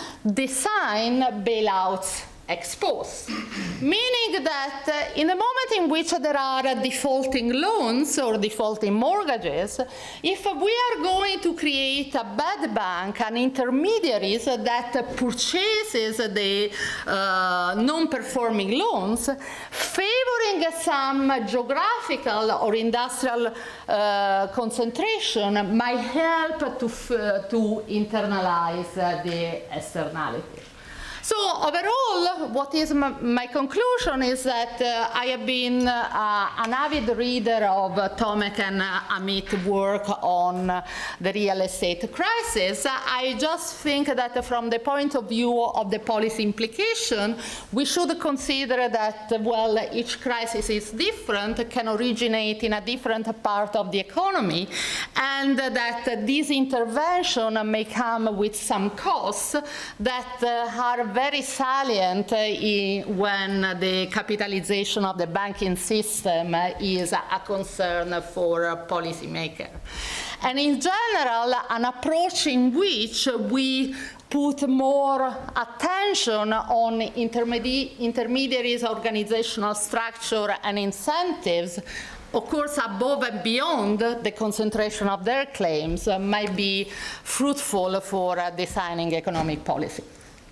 Speaker 3: design bailouts ex post, meaning that uh, in the moment in which there are uh, defaulting loans or defaulting mortgages, if we are going to create a bad bank, an intermediaries that uh, purchases the uh, non-performing loans, favoring some geographical or industrial uh, concentration might help to, f to internalize uh, the externality. So overall, what is my, my conclusion is that uh, I have been uh, an avid reader of uh, Tomek and uh, Amit's work on uh, the real estate crisis. I just think that from the point of view of the policy implication, we should consider that, well, each crisis is different, can originate in a different part of the economy, and that uh, this intervention may come with some costs that uh, are very salient uh, in, when the capitalization of the banking system uh, is a concern for a policymaker. And in general, an approach in which we put more attention on intermedi intermediaries, organizational structure, and incentives, of course, above and beyond the concentration of their claims, uh, might be fruitful for uh, designing economic policy.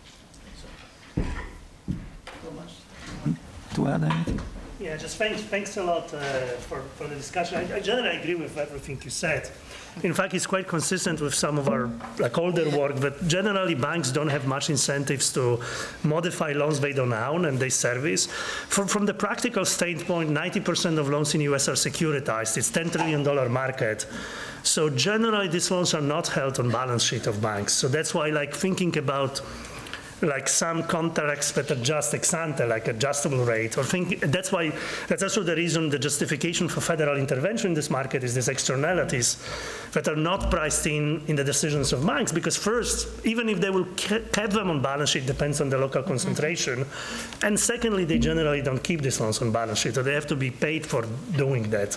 Speaker 1: To add anything?
Speaker 2: Yeah, just thanks, thanks a lot uh, for, for the discussion. I, I generally agree with everything you said. In fact, it's quite consistent with some of our like older work, but generally banks don't have much incentives to modify loans they don't own and they service. From, from the practical standpoint, ninety percent of loans in the U S are securitized. It's ten trillion dollar market. So generally, these loans are not held on balance sheet of banks. So that's why like thinking about like some contracts that adjust ex ante, like adjustable rate, or think that's why that's also the reason the justification for federal intervention in this market is these externalities that are not priced in in the decisions of banks, because first, even if they will have them on balance sheet, depends on the local concentration, and secondly, they generally don't keep these loans on balance sheet, so they have to be paid for doing that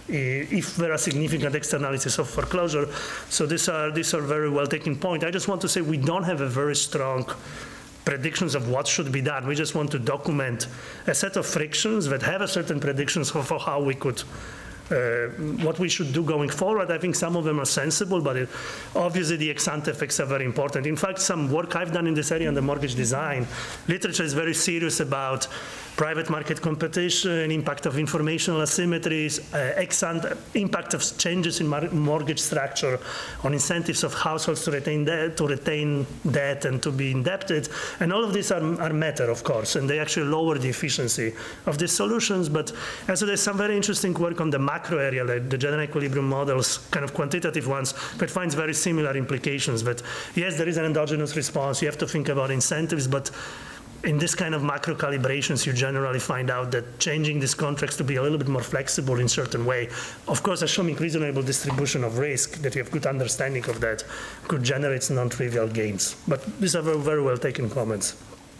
Speaker 2: if there are significant externalities of foreclosure. So these are these are very well taken point. I just want to say we don't have a very strong predictions of what should be done. We just want to document a set of frictions that have a certain predictions for, for how we could, uh, what we should do going forward. I think some of them are sensible, but it, obviously the ex-ante effects are very important. In fact, some work I've done in this area on the mortgage design, literature is very serious about private market competition, impact of informational asymmetries, uh, ex-ante impact of changes in mortgage structure on incentives of households to retain debt, to retain debt and to be indebted. And all of these are, are matter, of course, and they actually lower the efficiency of these solutions. But also there's some very interesting work on the macro area, like the general equilibrium models, kind of quantitative ones, that finds very similar implications. But yes, there is an endogenous response. You have to think about incentives, but in this kind of macro calibrations, you generally find out that changing these contracts to be a little bit more flexible in certain way, of course, assuming reasonable distribution of risk, that you have good understanding of that, could generate non-trivial gains. But these are very, very well taken comments.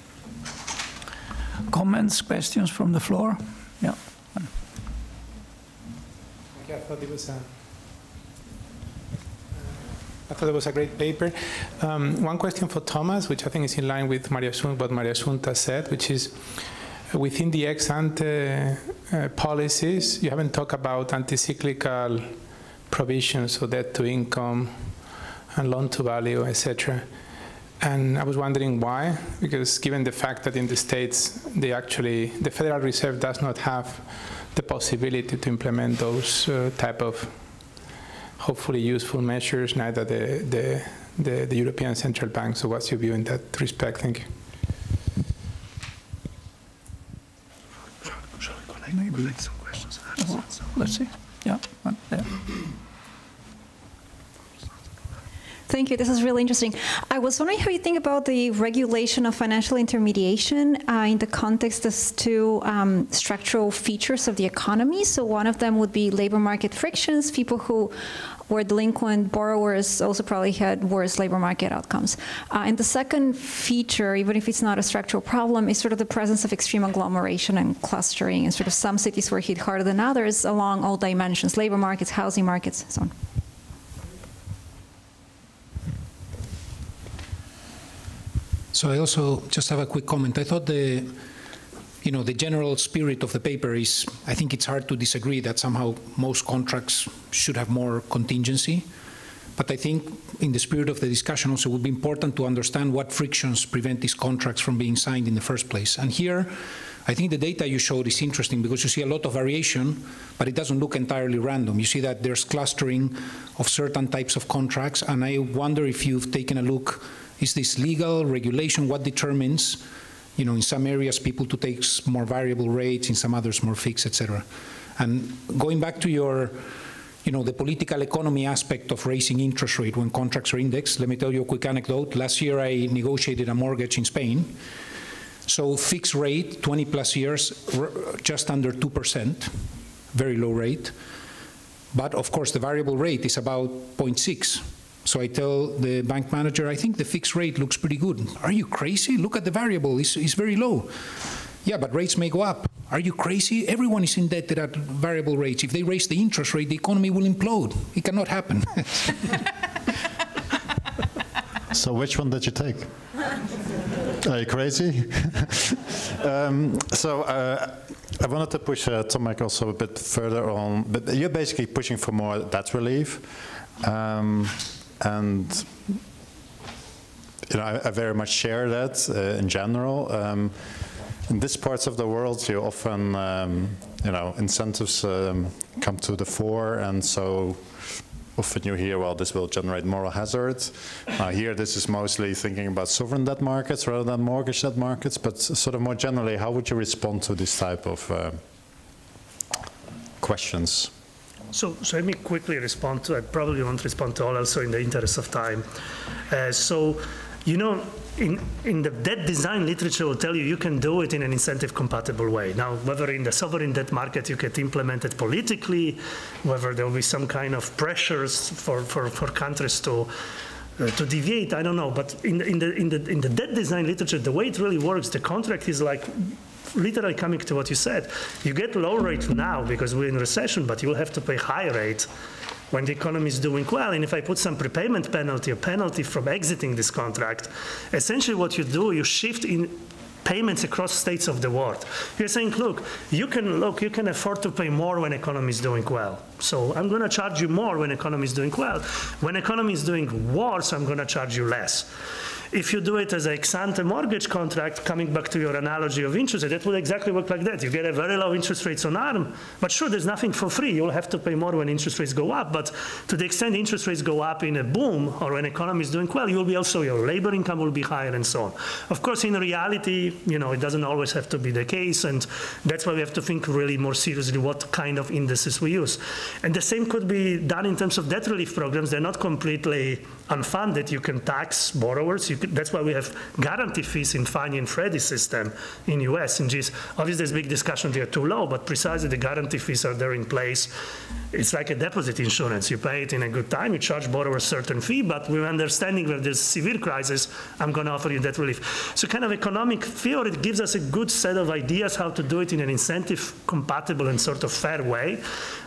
Speaker 1: Comments, questions from the floor? Yeah.
Speaker 4: I thought it was a I thought it was a great paper. Um, one question for Thomas, which I think is in line with Maria Sun, what Maria Sunta said, which is within the ex-ante uh, policies, you haven't talked about anti-cyclical provisions, so debt to income and loan to value, et cetera. And I was wondering why, because given the fact that in the States, they actually, the Federal Reserve does not have the possibility to implement those uh, type of hopefully useful measures, neither the, the, the, the European Central Bank. So what's your view in that respect? Thank you.
Speaker 1: Maybe. Some questions. Oh, let's see. Yeah, one there.
Speaker 5: Thank you. This is really interesting. I was wondering how you think about the regulation of financial intermediation uh, in the context as to um, structural features of the economy. So one of them would be labor market frictions. People who were delinquent borrowers also probably had worse labor market outcomes. Uh, and the second feature, even if it's not a structural problem, is sort of the presence of extreme agglomeration and clustering. And sort of some cities were hit harder than others along all dimensions: labor markets, housing markets, and so on.
Speaker 6: So I also just have a quick comment. I thought the, you know, the general spirit of the paper is, I think it's hard to disagree that somehow most contracts should have more contingency. But I think in the spirit of the discussion also it would be important to understand what frictions prevent these contracts from being signed in the first place. And here, I think the data you showed is interesting because you see a lot of variation, but it doesn't look entirely random. You see that there's clustering of certain types of contracts, and I wonder if you've taken a look. Is this legal, regulation? What determines, you know, in some areas people to take more variable rates, in some others more fixed, et cetera? And going back to your, you know, the political economy aspect of raising interest rate when contracts are indexed, let me tell you a quick anecdote. Last year I negotiated a mortgage in Spain. So fixed rate, twenty plus years, just under two percent, very low rate. But of course the variable rate is about zero point six. So I tell the bank manager, I think the fixed rate looks pretty good. Are you crazy? Look at the variable, it's, it's very low. Yeah, but rates may go up. Are you crazy? Everyone is indebted at variable rates. If they raise the interest rate, the economy will implode. It cannot happen.
Speaker 7: So which one did you take? Are you crazy? um, so uh, I wanted to push uh, Tomek also a bit further on, but you're basically pushing for more debt relief. Um, And you know, I, I very much share that uh, in general. Um, in these parts of the world, you often, um, you know, incentives um, come to the fore, and so often you hear, well, this will generate moral hazard. Uh, here, this is mostly thinking about sovereign debt markets rather than mortgage debt markets. But sort of more generally, how would you respond to this type of uh, questions?
Speaker 2: So, so let me quickly respond to, I probably won't respond to all also in the interest of time. Uh, so, you know, in, in the debt design literature will tell you you can do it in an incentive compatible way. Now, whether in the sovereign debt market you can implement it politically, whether there will be some kind of pressures for, for, for countries to Uh, to deviate, I don't know, but in the, in, the, in, the, in the debt design literature, the way it really works, the contract is like literally coming to what you said. You get low rate now because we're in recession, but you will have to pay high rate when the economy is doing well. And if I put some prepayment penalty or penalty from exiting this contract, essentially what you do, you shift in payments across states of the world. You're saying, look, you can look, you can afford to pay more when economy is doing well. So I'm going to charge you more when economy is doing well. When economy is doing worse, I'm going to charge you less. If you do it as an ex-ante mortgage contract, coming back to your analogy of interest rate, that would exactly work like that. You get a very low interest rates on A R M, but sure, there's nothing for free. You'll have to pay more when interest rates go up, but to the extent interest rates go up in a boom or when economy is doing well, you will be also, your labor income will be higher and so on. Of course, in reality, you know, it doesn't always have to be the case, and that's why we have to think really more seriously what kind of indices we use. And the same could be done in terms of debt relief programs. They're not completely unfunded. You can tax borrowers. You can, that's why we have guarantee fees in Fannie and Freddie system in U S. And geez, obviously there's big discussion they're too low, but precisely the guarantee fees are there in place. It's like a deposit insurance. You pay it in a good time, you charge borrowers a certain fee, but with understanding where there's severe crisis, I'm going to offer you debt relief. So kind of economic theory, it gives us a good set of ideas how to do it in an incentive compatible and sort of fair way.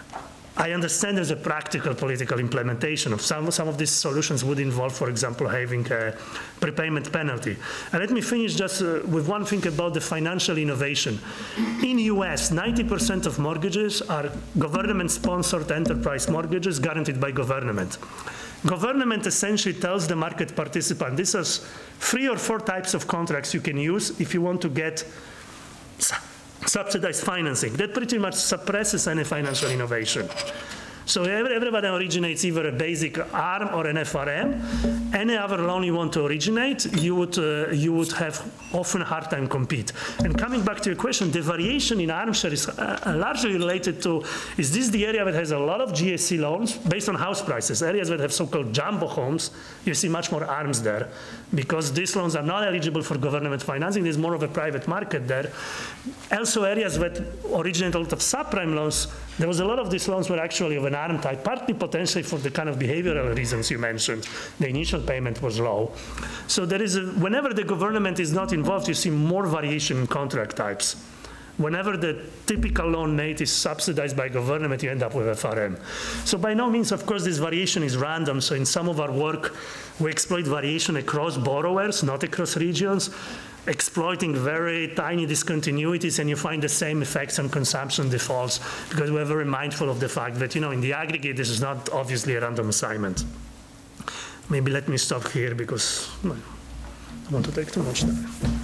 Speaker 2: I understand there's a practical political implementation of some, some of these solutions would involve, for example, having a prepayment penalty. And let me finish just uh, with one thing about the financial innovation. In U S, ninety percent of mortgages are government-sponsored enterprise mortgages guaranteed by government. Government essentially tells the market participant, this is three or four types of contracts you can use if you want to get subsidized financing. That pretty much suppresses any financial innovation. So everybody originates either a basic A R M or an F R M. Any other loan you want to originate, you would, uh, you would have often a hard time compete. And coming back to your question, the variation in A R M share is uh, largely related to, is this the area that has a lot of G S C loans based on house prices? Areas that have so-called jumbo homes, you see much more A R Ms there, because these loans are not eligible for government financing. There's more of a private market there. Also areas that originate a lot of subprime loans, there was a lot of these loans were actually of an A R M type, partly potentially for the kind of behavioral reasons you mentioned. The initial payment was low. So there is a, whenever the government is not involved, you see more variation in contract types. Whenever the typical loan made is subsidized by government, you end up with F R M. So by no means, of course, this variation is random. So in some of our work, we exploit variation across borrowers, not across regions, exploiting very tiny discontinuities, and you find the same effects on consumption defaults, because we're very mindful of the fact that, you know, in the aggregate, this is not obviously a random assignment. Maybe let me stop here, because well, I don't want to take too much time.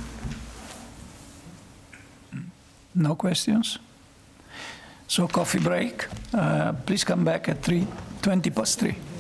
Speaker 1: No questions? So coffee break. Uh, please come back at three, twenty past three.